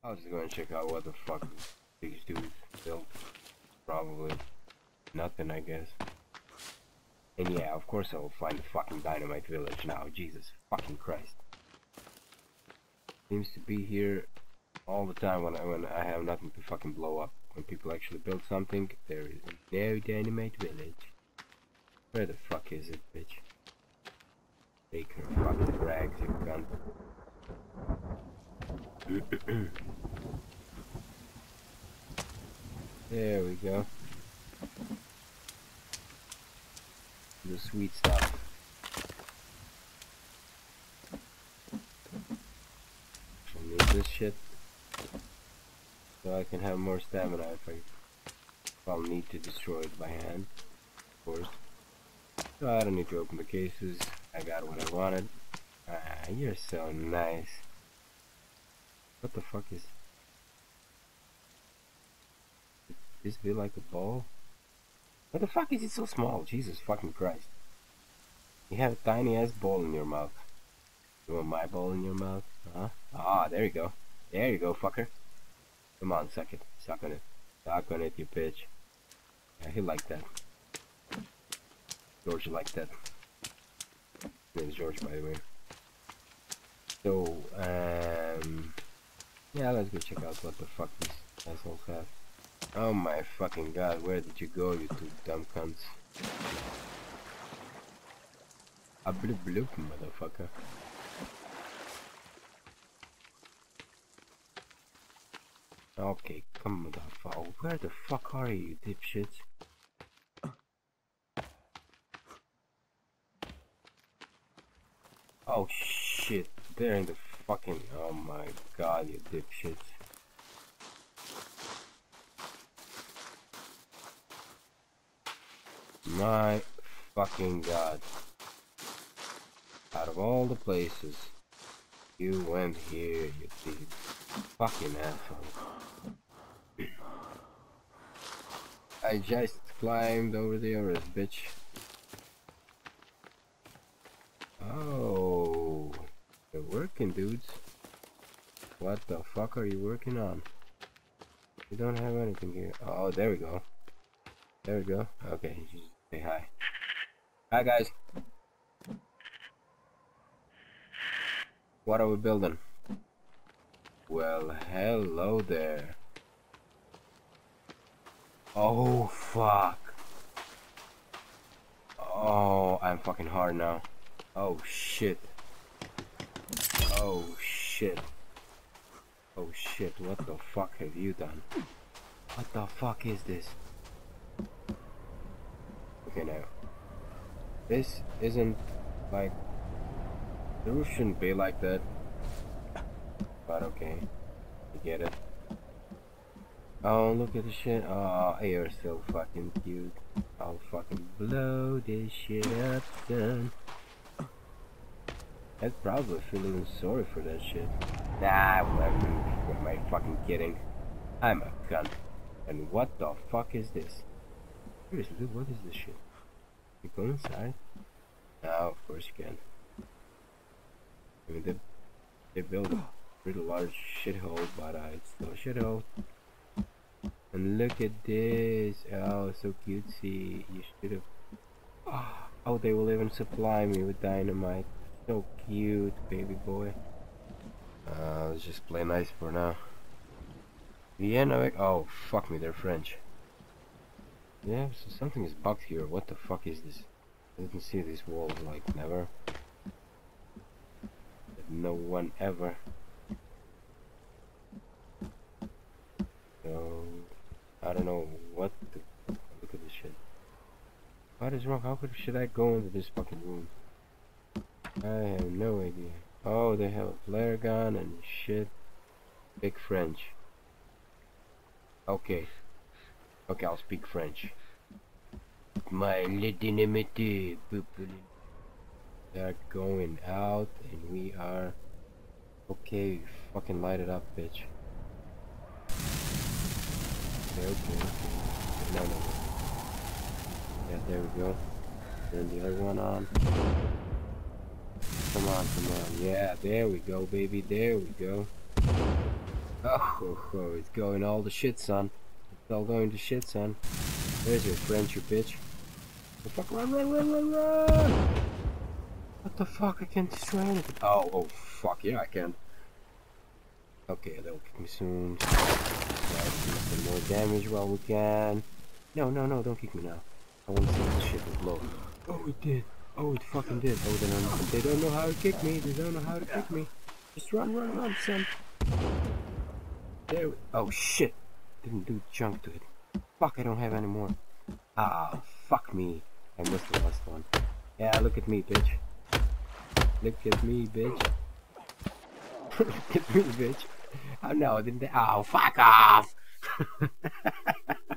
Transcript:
I was just gonna check out what the fuck these dudes built. Probably nothing, I guess. And yeah, of course I will find the fucking dynamite village now. Jesus fucking Christ. Seems to be here all the time when I have nothing to fucking blow up. When people actually build something, there is no dynamite village. Where the fuck is it, bitch? Take her fucking rags, you cunt. There we go. The sweet stuff. I need this shit so I can have more stamina if I'll need to destroy it by hand, of course. So I don't need to open the cases. I got what I wanted. Ah, you're so nice. What the fuck is this? Be like a ball? What the fuck is it so small? Jesus fucking Christ. You have a tiny ass ball in your mouth. You want my ball in your mouth? Huh? Ah, there you go. There you go, fucker. Come on, suck it. Suck on it. Suck on it, you bitch. Yeah, he liked that. George liked that. His name is George, by the way. So, yeah, let's go check out what the fuck these assholes have. Oh my fucking god, where did you go, you two dumb cunts? A bloop bloop, motherfucker. Okay, come the fuck. Where the fuck are you, dipshits? Oh shit, they're in the fucking. Oh my god, you dipshits. My fucking god. Out of all the places, you went here, you thief. Fucking asshole. I just climbed over the Everest, bitch. Oh, you're working, dudes. What the fuck are you working on? You don't have anything here. Oh, there we go. There we go. Okay, just say hi. Hi, guys. What are we building? Well, hello there. Oh, fuck. Oh, I'm fucking hard now. Oh, shit. Oh, shit. Oh, shit. What the fuck have you done? What the fuck is this? Okay, now. This isn't like... The roof shouldn't be like that. But okay. You get it. Oh, look at the shit. Oh, you're so fucking cute. I'll fucking blow this shit up, son. I'd probably feel even sorry for that shit. Nah, whatever. Am I fucking kidding? I'm a cunt. And what the fuck is this? Seriously, what is this shit? You go inside? No, of course you can. I mean, they built a pretty large shithole, but it's still a shithole. And look at this. Oh, so cutesy. You should have. Oh, they will even supply me with dynamite. So cute, baby boy. Let's just play nice for now. Vienna. Oh, fuck me, they're French. Yeah, so something is bugged here. What the fuck is this? You can see these walls like never. No one ever. So I don't know what the look at this shit. What is wrong? How should I go into this fucking room? I have no idea. Oh, they have a flare gun and shit. Big French. Okay. Okay, I'll speak French. My legitimate they're going out and we are okay. Fucking light it up, bitch. Okay. No. Yeah, there we go. Turn the other one on. Come on. Yeah, there we go, baby. There we go. Oh, it's going all to shit, son. It's all going to shit, son. There's your friend, you bitch. Oh, fuck, run! What the fuck? I can't destroy anything. Oh, fuck, yeah, I can. Okay, they'll kick me soon. Let's do some more damage while we can. No, don't kick me now. I want to see if this shit will blow. Oh, it did. Oh, it fucking did. Oh, they don't know how to kick me. They don't know how to kick me. Just run, son. There we... Oh, shit. Didn't do junk to it. Fuck, I don't have any more. Ah, fuck me. I missed the last one. Yeah, look at me, bitch. Look at me, bitch. Look at me, bitch. Oh, no, didn't they? Oh, fuck off!